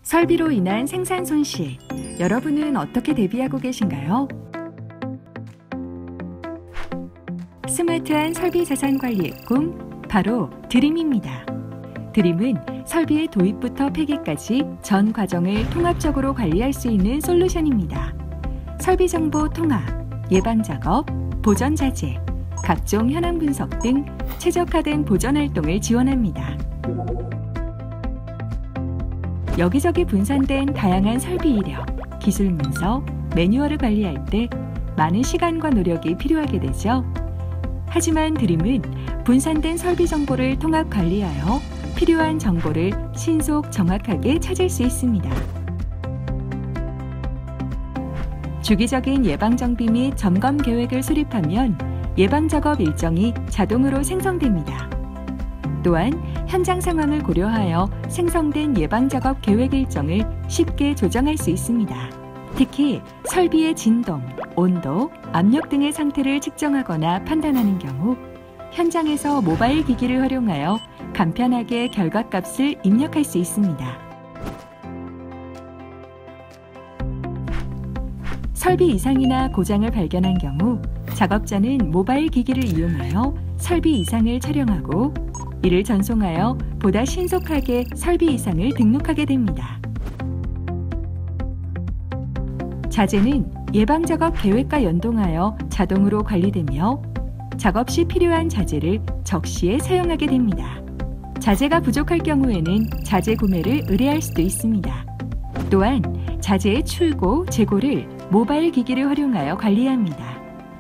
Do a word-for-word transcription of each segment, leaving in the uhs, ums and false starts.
설비로 인한 생산 손실, 여러분은 어떻게 대비하고 계신가요? 스마트한 설비 자산 관리의 꿈, 바로 드림입니다. 드림은 설비의 도입부터 폐기까지 전 과정을 통합적으로 관리할 수 있는 솔루션입니다. 설비 정보 통합, 예방 작업, 보전 자재, 각종 현황 분석 등 최적화된 보전 활동을 지원합니다. 여기저기 분산된 다양한 설비 이력, 기술 문서, 매뉴얼을 관리할 때 많은 시간과 노력이 필요하게 되죠. 하지만 드림은 분산된 설비 정보를 통합 관리하여 필요한 정보를 신속 정확하게 찾을 수 있습니다. 주기적인 예방정비 및 점검 계획을 수립하면 예방작업 일정이 자동으로 생성됩니다. 또한 현장 상황을 고려하여 생성된 예방작업 계획 일정을 쉽게 조정할 수 있습니다. 특히 설비의 진동, 온도, 압력 등의 상태를 측정하거나 판단하는 경우 현장에서 모바일 기기를 활용하여 간편하게 결과값을 입력할 수 있습니다. 설비 이상이나 고장을 발견한 경우 작업자는 모바일 기기를 이용하여 설비 이상을 촬영하고 이를 전송하여 보다 신속하게 설비 이상을 등록하게 됩니다. 자재는 예방작업 계획과 연동하여 자동으로 관리되며 작업 시 필요한 자재를 적시에 사용하게 됩니다. 자재가 부족할 경우에는 자재 구매를 의뢰할 수도 있습니다. 또한 자재의 출고, 재고를 모바일 기기를 활용하여 관리합니다.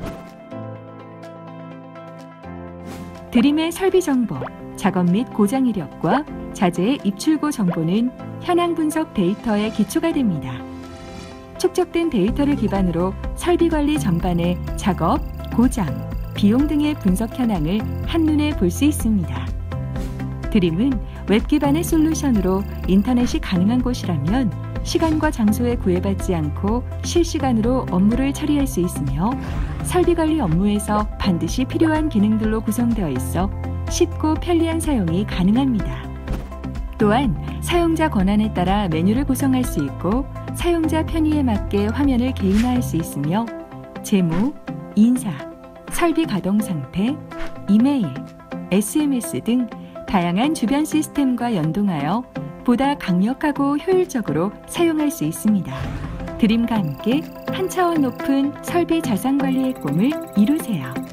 드림의 설비 정보, 작업 및 고장 이력과 자재의 입출고 정보는 현황 분석 데이터의 기초가 됩니다. 축적된 데이터를 기반으로 설비 관리 전반의 작업, 고장, 비용 등의 분석 현황을 한눈에 볼 수 있습니다. 드림은 웹 기반의 솔루션으로 인터넷이 가능한 곳이라면 시간과 장소에 구애받지 않고 실시간으로 업무를 처리할 수 있으며 설비 관리 업무에서 반드시 필요한 기능들로 구성되어 있어 쉽고 편리한 사용이 가능합니다. 또한 사용자 권한에 따라 메뉴를 구성할 수 있고 사용자 편의에 맞게 화면을 개인화할 수 있으며 재무, 인사, 설비 가동 상태, 이메일, 에스엠에스 등 다양한 주변 시스템과 연동하여 보다 강력하고 효율적으로 사용할 수 있습니다. 드림과 함께 한 차원 높은 설비 자산 관리의 꿈을 이루세요.